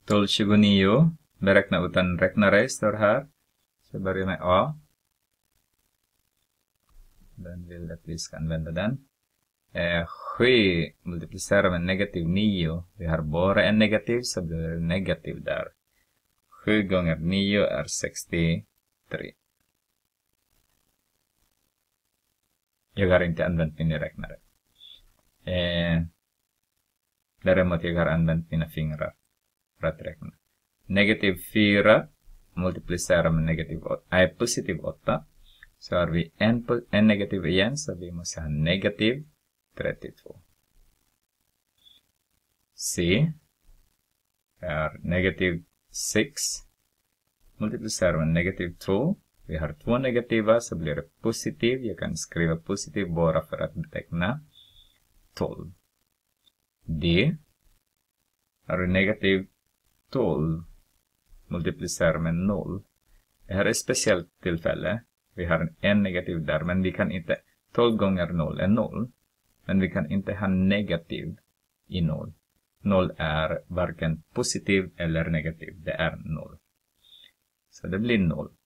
1229. Beräkna utan räknare står här. Så jag börjar med A. Den vill att vi ska använda den. 7 multiplicerar med negativ 9. Vi har bara en negativ så blir det negativ där. 7 gånger 9 är 63. Jag har inte använt min räknare. Däremot jag har använt mina fingrar för att räkna. Negativ 4 multiplicerar med positiv 8. Så har vi en negativ igen, så vi måste ha negativ 32. C är negativ 6 multiplicerar med negativ 2. Vi har 2 negativa så blir det positiv. Jag kan skriva positiv bara för att beteckna 12. D är negativ 12 multiplicerar med 0. Det här är ett speciellt tillfälle. Vi har en negativ där, men vi kan inte, 12 gånger 0 är 0. Men vi kan inte ha negativ i 0. 0 är varken positiv eller negativ, det är 0. Så det blir 0.